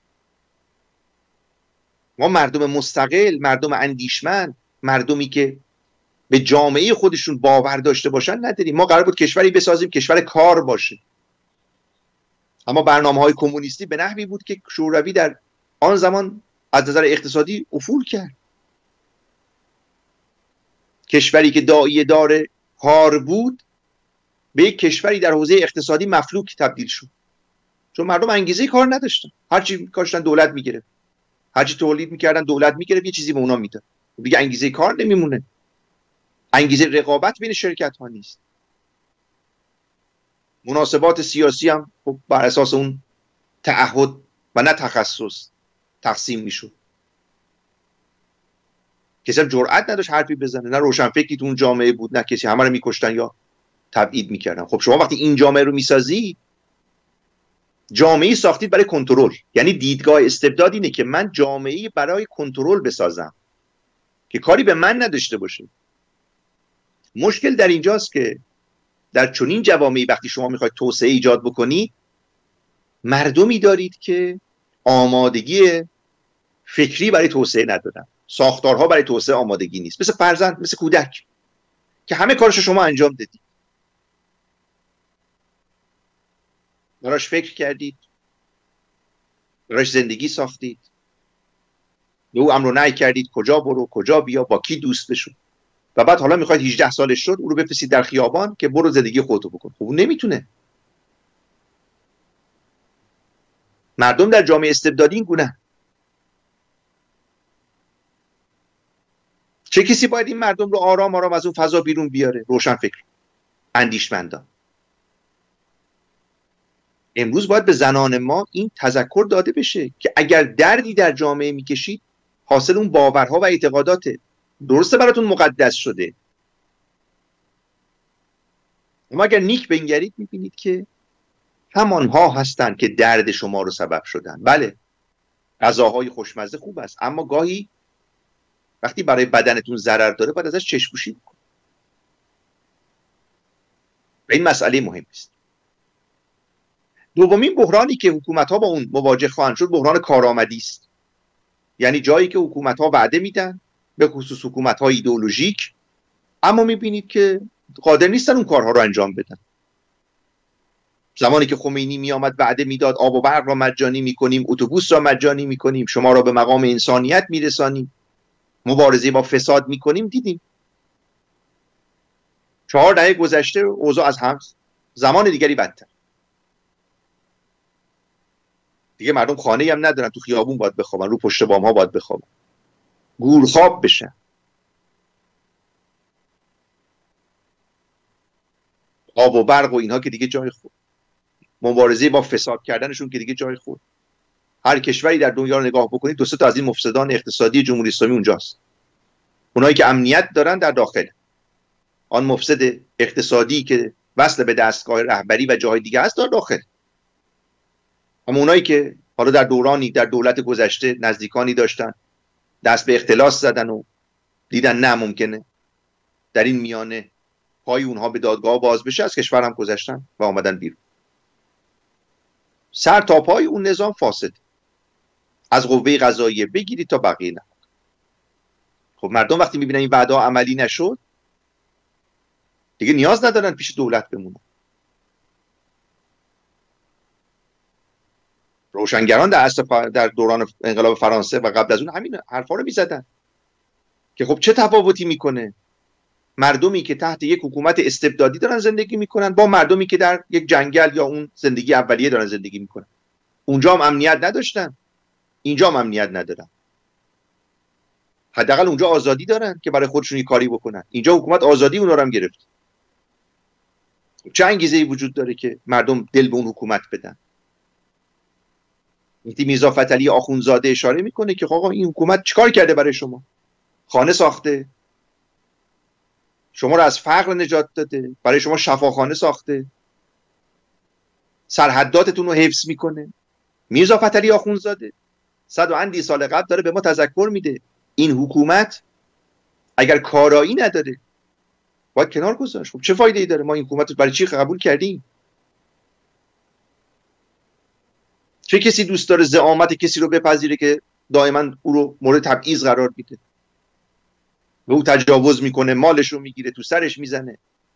ما مردم مستقل، مردم اندیشمند، مردمی که به جامعه خودشون باور داشته باشن نداریم. ما قرار بود کشوری بسازیم کشور کار باشه، اما برنامه‌های کمونیستی به نحوی بود که شوروی در آن زمان از نظر اقتصادی افول کرد. کشوری که داعیه دار کار بود به یک کشوری در حوزه اقتصادی مفلوک تبدیل شد، چون مردم انگیزه کار نداشتن. هرچی کاشتن دولت میگرفت، هرچی تولید میکردن دولت میگرفت، یه چیزی به اونا میداد. دیگه انگیزه کار نمیمونه، انگیزه رقابت بین شرکت ها نیست. مناسبات سیاسی هم خب بر اساس اون تعهد و نه تخصص تقسیم میشد. کسی هم جرئت نداشت حرفی بزنه، نه روشنفکری تو اون جامعه بود، نه کسی، همه رو میکشتن یا تبعید میکردن. خب شما وقتی این جامعه رو میسازی، جامعه ساختید برای کنترل، یعنی دیدگاه استبداد اینه که من جامعه برای کنترل بسازم که کاری به من نداشته باشه. مشکل در اینجاست که در چنین جوامعی وقتی شما میخواید توسعه ایجاد بکنید، مردمی دارید که آمادگی فکری برای توسعه ندارن، ساختارها برای توسعه آمادگی نیست. مثل فرزند، مثل کودک که همه کارش شما انجام دادید، براش فکر کردید، براش زندگی ساختید، به او امر و نهی کردید کجا برو، کجا بیا، با کی دوست بشو، و بعد حالا میخواید هجده سالش شد او رو بفرستید در خیابان که برو زندگی خودتو بکن. خب اون نمیتونه. مردم در جامعه استبدادی این گونه. چه کسی باید این مردم رو آرام آرام از اون فضا بیرون بیاره؟ روشن فکر، اندیشمندان. امروز باید به زنان ما این تذکر داده بشه که اگر دردی در جامعه میکشید، حاصل اون باورها و اعتقاداته. درسته براتون مقدس شده، اما اگر نیک بنگرید میبینید که همانها هستند که درد شما رو سبب شدن. بله، غذاهای خوشمزه خوب است، اما گاهی وقتی برای بدنتون ضرر داره باید ازش چشم‌پوشی بکنید. و این مسئله مهم است. دومین بحرانی که حکومت‌ها با اون مواجه خواهند شد بحران کارآمدی است. یعنی جایی که حکومت‌ها وعده میدن، به خصوص حکومت‌های ایدئولوژیک، اما میبینید که قادر نیستن اون کارها رو انجام بدن. زمانی که خمینی می آمد وعده میداد آب و برق را مجانی میکنیم، اتوبوس را مجانی میکنیم، شما را به مقام انسانیت میرسانیم، مبارزه با فساد میکنیم، دیدیم چهار دهه گذشته اوضاع از هم زمان دیگری بدتر. دیگه مردم خانه‌ای هم ندارن، تو خیابون باید بخوابن، رو پشت بام ها باید بخوابن، گورخواب بشن. آب و برق و اینها که دیگه جای خود، مبارزه با فساد کردنشون که دیگه جای خود. هر کشوری در دنیا رو نگاه بکنید دو سه تا از این مفسدان اقتصادی جمهوری اسلامی اونجاست. اونایی که امنیت دارن در داخل، آن مفسد اقتصادی که وصل به دستگاه رهبری و جاهای دیگه است در داخل. اما اونایی که حالا در دورانی در دولت گذشته نزدیکانی داشتن، دست به اختلاس زدن و دیدن نه ممکنه در این میانه پای اونها به دادگاه باز بشه، از کشور هم گذشتن و آمدن بیرون. سر تا پای اون نظام فاسد، از قوه قضاییه بگیرید تا بقیه نه. خب مردم وقتی میبینن این وعده عملی نشد دیگه نیاز ندارن پیش دولت بمونن. روشنگران در اصل در دوران انقلاب فرانسه و قبل از اون همین حرفا رو میزدن که خب چه تفاوتی میکنه مردمی که تحت یک حکومت استبدادی دارن زندگی میکنن با مردمی که در یک جنگل یا اون زندگی اولیه دارن زندگی میکنن. اونجا هم امنیت نداشتن، اینجا هم امنیت ندارن. حداقل اونجا آزادی دارن که برای خودشون کاری بکنن، اینجا حکومت آزادی اونا رو هم گرفت. چه انگیزه‌ای وجود داره که مردم دل به اون حکومت بدن؟ مهدی میرزا فتحعلی آخوندزاده اشاره میکنه که آقا این حکومت چیکار کرده برای شما؟ خانه ساخته، شما رو از فقر نجات داده، برای شما شفاخانه ساخته، سرحداتتون رو حفظ میکنه. میرزا فتحعلی آخوندزاده صد و اندی سال قبل داره به ما تذکر میده این حکومت اگر کارایی نداره باید کنار گذاشت. خب چه فایده ای داره؟ ما این حکومت رو برای چی قبول کردیم؟ چه کسی دوست داره زعامت کسی رو بپذیره که دائما او رو مورد تبعیض قرار میده، به او تجاوز میکنه، مالش رو میگیره، تو سرش میزنه؟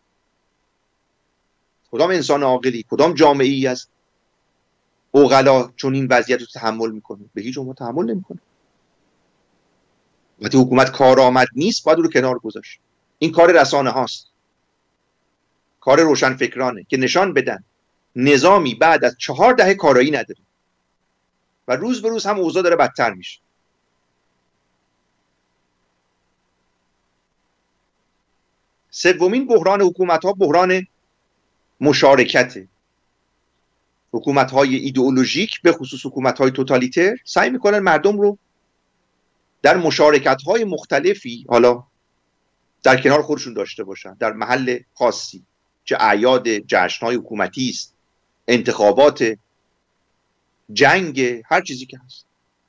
کدام انسان عاقلی، کدام جامعه ای است عقلا چون این وضعیت رو تحمل میکنه؟ به هیچ عنوان تحمل نمیکنه. وقتی حکومت کارآمد نیست باید او رو کنار گذاشت. این کار رسانه هاست، کار روشنفکرانه که نشان بدن نظامی بعد از چهار دهه کارایی نداره و روز به روز هم اوضاع داره بدتر میشه. سومین بحران حکومت ها بحران مشارکته. حکومت های ایدئولوژیک به خصوص حکومت های توتالیتر سعی میکنن مردم رو در مشارکت های مختلفی حالا در کنار خودشون داشته باشن، در محل خاصی، چه اعیاد، جشن های حکومتی است، انتخابات، جنگ، هر چیزی که هست.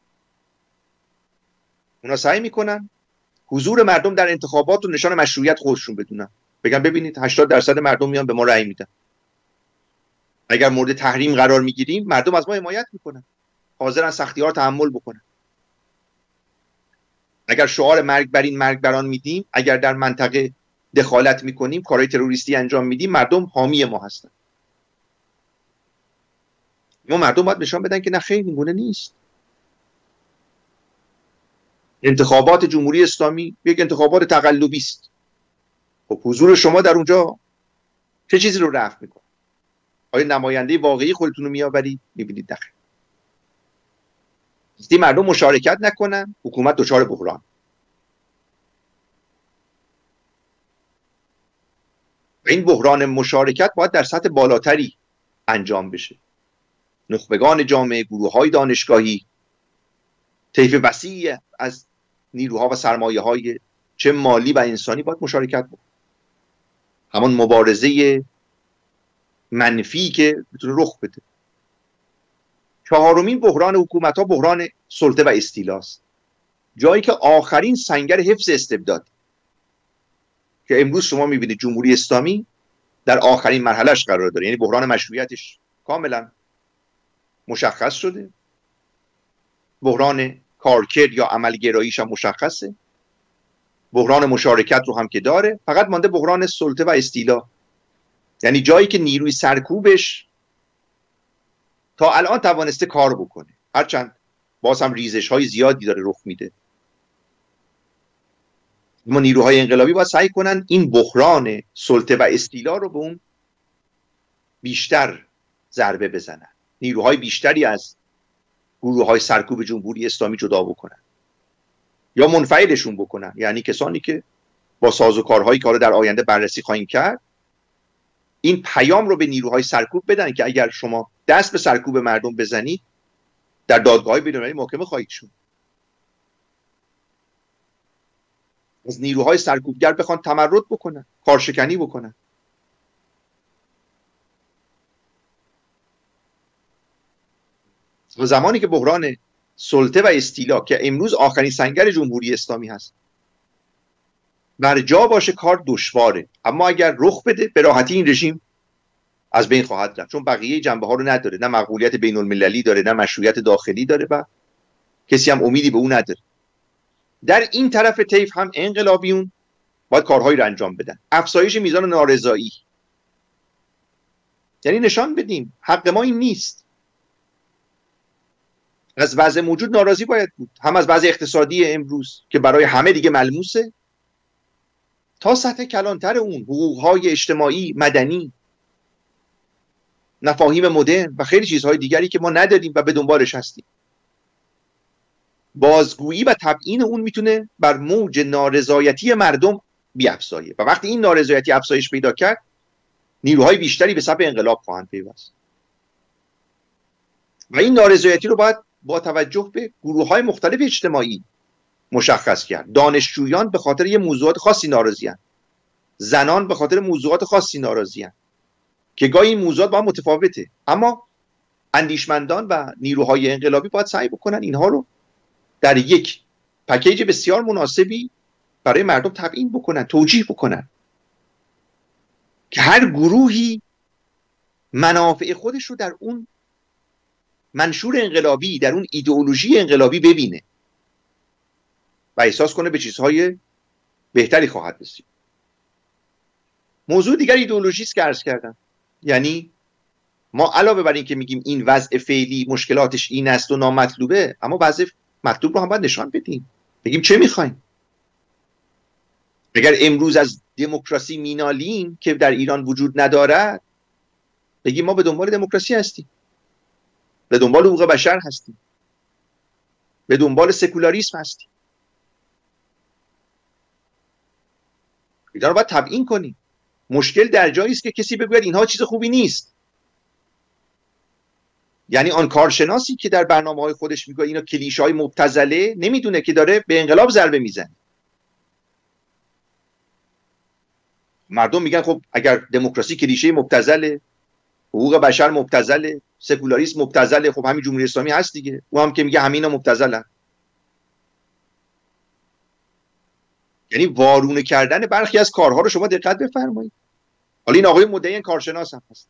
اونا سعی میکنن حضور مردم در انتخابات رو نشان مشروعیت خودشون بدونن، بگن ببینید هشتاد درصد مردم میان به ما رأی میدن، اگر مورد تحریم قرار میگیریم مردم از ما حمایت میکنن، حاضرن سختی‌ها رو تحمل بکنن. اگر شعار مرگ بر این مرگ بران میدیم، اگر در منطقه دخالت میکنیم، کارهای تروریستی انجام میدیم، مردم حامی ما هستن. ما مردم باید نشان بدن که نه خیر، اینگونه نیست. انتخابات جمهوری اسلامی یک انتخابات تقلبی است. خب حضور شما در اونجا چه چیزی رو رفع میکنه؟ آیا نماینده واقعی خودتون رو میآورید؟ میبینید داخل. وقتی مردم مشارکت نکنن حکومت دچار بحران. این بحران مشارکت باید در سطح بالاتری انجام بشه. نخبگان جامعه، گروه‌های دانشگاهی، طیف وسیع از نیروها و سرمایه‌های چه مالی و انسانی باید مشارکت بکنن. همان مبارزه منفی که بتونه رخ بده. چهارمین بحران حکومت‌ها بحران سلطه و استیلاست. جایی که آخرین سنگر حفظ استبداد که امروز شما می‌بینید جمهوری اسلامی در آخرین مرحلهش قرار داره، یعنی بحران مشروعیتش کاملا مشخص شده، بحران کارکرد یا عملگراییش هم مشخصه، بحران مشارکت رو هم که داره، فقط مانده بحران سلطه و استیلا، یعنی جایی که نیروی سرکوبش تا الان توانسته کار بکنه، هرچند باز هم ریزش های زیادی داره رخ میده. ما نیروهای انقلابی باید سعی کنن این بحران سلطه و استیلا رو به اون بیشتر ضربه بزنن، نیروهای بیشتری از گروه های سرکوب جمهوری اسلامی جدا بکنن یا منفعلشون بکنن، یعنی کسانی که با سازوکارهایی که حالا در آینده بررسی خواهیم کرد این پیام رو به نیروهای سرکوب بدن که اگر شما دست به سرکوب مردم بزنید در دادگاه‌های بین‌المللی محاکمه خواهید شد. از نیروهای سرکوبگر بخوان تمرد بکنن، کارشکنی بکنن. و زمانی که بحران سلطه و استیلا که امروز آخرین سنگر جمهوری اسلامی هست بر جا باشه کار دشواره، اما اگر رخ بده به راحتی این رژیم از بین خواهد رفت، چون بقیه جنبه ها رو نداره، نه مقبولیت بین المللی داره، نه مشروعیت داخلی داره و کسی هم امیدی به اون نداره. در این طرف طیف هم انقلابیون باید کارهایی رو انجام بدن. افزایش میزان نارضایی، یعنی نشان بدیم حق ما این نیست. از وضع موجود ناراضی باید بود، هم از وضع اقتصادی امروز که برای همه دیگه ملموسه، تا سطح کلانتر اون، حقوقهای اجتماعی، مدنی، مفاهیم مدرن و خیلی چیزهای دیگری که ما نداریم و به دنبالش هستیم. بازگویی و تبیین اون میتونه بر موج نارضایتی مردم بیفزایه و وقتی این نارضایتی افزایش پیدا کرد نیروهای بیشتری به صف انقلاب خواهند پیوست و این نارضایتی رو باید با توجه به گروه‌های مختلف اجتماعی مشخص کرد. دانشجویان به خاطر یه موضوعات خاصی ناراضی‌اند، زنان به خاطر موضوعات خاصی ناراضی‌اند که گاهی این موضوعات با هم متفاوته، اما اندیشمندان و نیروهای انقلابی باید سعی بکنن اینها رو در یک پکیج بسیار مناسبی برای مردم تبیین بکنن، توجیه بکنن که هر گروهی منافع خودش رو در اون منشور انقلابی، در اون ایدئولوژی انقلابی ببینه و احساس کنه به چیزهای بهتری خواهد رسید. موضوع دیگر ایدئولوژی است که عرض کردم، یعنی ما علاوه بر این که میگیم این وضع فعلی مشکلاتش این است و نامطلوبه، اما وضع مطلوب رو هم باید نشان بدیم، بگیم چه میخوایم. اگر امروز از دموکراسی مینالیم که در ایران وجود ندارد، بگیم ما به دنبال دموکراسی هستیم، به دنبال حقوق بشر هستیم، به دنبال سکولاریسم هستیم. اینا رو باید تبیین کنیم. مشکل در جایی است که کسی بگوید اینها چیز خوبی نیست، یعنی آن کارشناسی که در برنامه‌های خودش میگه اینا کلیشه‌های مبتذله نمیدونه که داره به انقلاب ضربه میزنه. مردم میگن خب اگر دموکراسی کلیشه مبتذله، حقوق بشر مبتذله، سکولاریسم مبتذله، خب همین جمهوری اسلامی هست دیگه، او هم که میگه همینا مبتذلن. یعنی وارونه کردن برخی از کارها رو شما دقت بفرمایید. حالا این آقای مدعی کارشناس هم هست.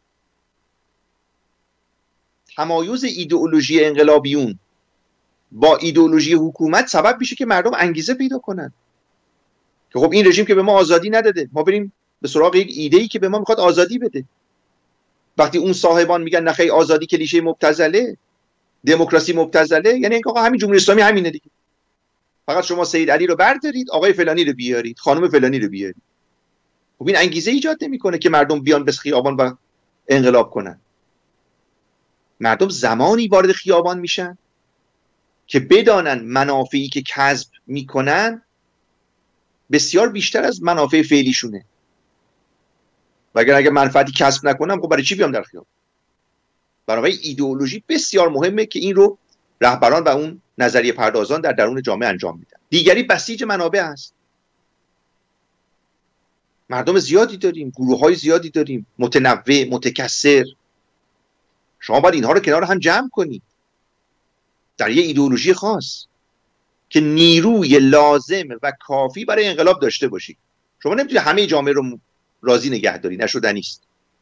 تمایز ایدئولوژی انقلابیون با ایدئولوژی حکومت سبب میشه که مردم انگیزه پیدا کنن که خب این رژیم که به ما آزادی نداده، ما بریم به سراغ یک ایده‌ای که به ما میخواد آزادی بده. وقتی اون صاحبان میگن نخیر آزادی کلیشه مبتذله، دموکراسی مبتذله، یعنی اینکه آقا همین جمهوری اسلامی همینه دیگه، فقط شما سید علی رو بردارید، آقای فلانی رو بیارید، خانم فلانی رو بیارید. خب این انگیزه ایجاد نمیکنه که مردم بیان به خیابان و انقلاب کنن. مردم زمانی وارد خیابان میشن که بدانن منافعی که کسب میکنن بسیار بیشتر از منافع فعلیشونه و اگر اگر منفعتی کسب نکنم خب برای چی بیام در خیابان؟ برای ایدئولوژی بسیار مهمه که این رو رهبران و اون نظریه پردازان در درون جامعه انجام میدن. دیگری بسیج منابع است. مردم زیادی داریم، گروه‌های زیادی داریم، متنوع، متکثر. شما باید اینها رو کنار هم جمع کنید در یه ایدئولوژی خاص که نیروی لازم و کافی برای انقلاب داشته باشید. شما نمیتونید همه جامعه رو راضی نگه داری، نشدنی است.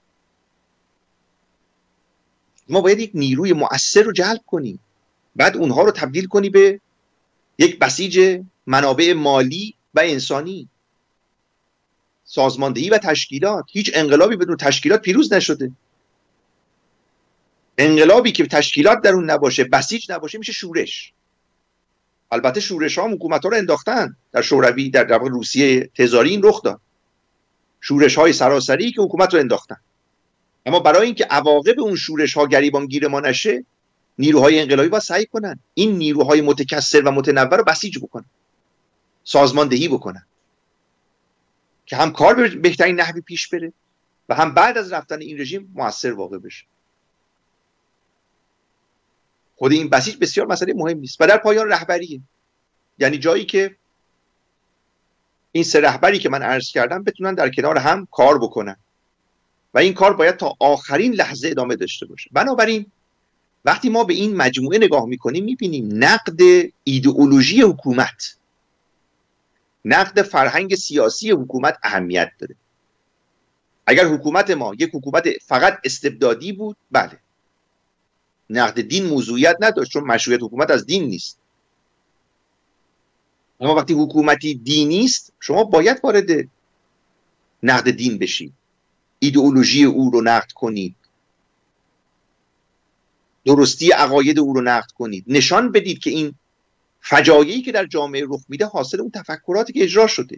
ما باید یک نیروی مؤثر رو جلب کنیم، بعد اونها رو تبدیل کنی به یک بسیج منابع مالی و انسانی. سازماندهی و تشکیلات، هیچ انقلابی بدون تشکیلات پیروز نشده. انقلابی که تشکیلات در اون نباشه، بسیج نباشه، میشه شورش. البته شورش ها هم حکومت ها رو انداختن. در شوروی، در روسیه تزاری این رخ داد، شورش های سراسری که حکومت رو انداختن. اما برای اینکه عواقب اون شورش ها گریبانگیر ما نشه، نیروهای انقلابی باید سعی کنن این نیروهای متکثر و متنوع رو بسیج بکنن، سازماندهی بکنن که هم کار به بهترین نحوی پیش بره و هم بعد از رفتن این رژیم موثر واقع بشه. خود این بسیج بسیار مسئله مهمی است و در پایان رهبریه، یعنی جایی که این سه رهبری که من عرض کردم بتونن در کنار هم کار بکنن و این کار باید تا آخرین لحظه ادامه داشته باشه. بنابراین وقتی ما به این مجموعه نگاه میکنیم میبینیم نقد ایدئولوژی حکومت، نقد فرهنگ سیاسی حکومت اهمیت داره. اگر حکومت ما یک حکومت فقط استبدادی بود، بله، نقد دین موضوعیت نداشت، چون مشروعیت حکومت از دین نیست. اما وقتی حکومتی دینی است، شما باید وارد نقد دین بشید، ایدئولوژی او رو نقد کنید، درستی عقاید او رو نقد کنید، نشان بدید که این فجایعی که در جامعه رخ میده حاصل اون تفکراتی که اجرا شده.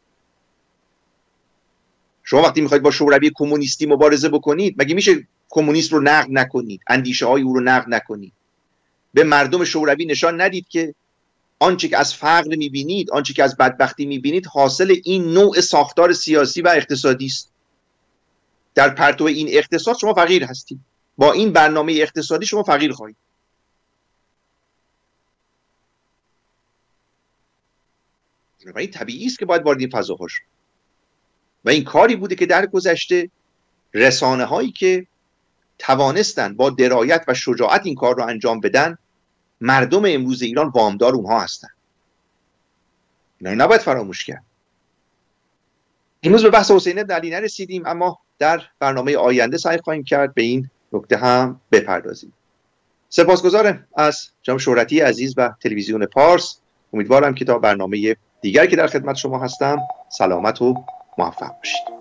شما وقتی میخواید با شوروی کمونیستی مبارزه بکنید، مگه میشه کمونیست رو نقد نکنید، اندیشه های او رو نقد نکنید، به مردم شوروی نشان ندید که آنچه که از فقر میبینید، آنچه که از بدبختی میبینید حاصل این نوع ساختار سیاسی و اقتصادی است. در پرتو این اقتصاد شما فقیر هستید، با این برنامه اقتصادی شما فقیر خواهید. و این طبیعی است که باید وارد این فضاها شد و این کاری بوده که در گذشته رسانه هایی که توانستن با درایت و شجاعت این کار رو انجام بدن، مردم امروز ایران وامدار اونها هستن. اینا نباید فراموش کرد. امروز به بحث حسین بن علی نرسیدیم، اما در برنامه آینده سعی خواهیم کرد به این نکته هم بپردازیم. سپاسگزارم از جناب شهرتی عزیز و تلویزیون پارس. امیدوارم که تا برنامه دیگر که در خدمت شما هستم سلامت و موفق باشید.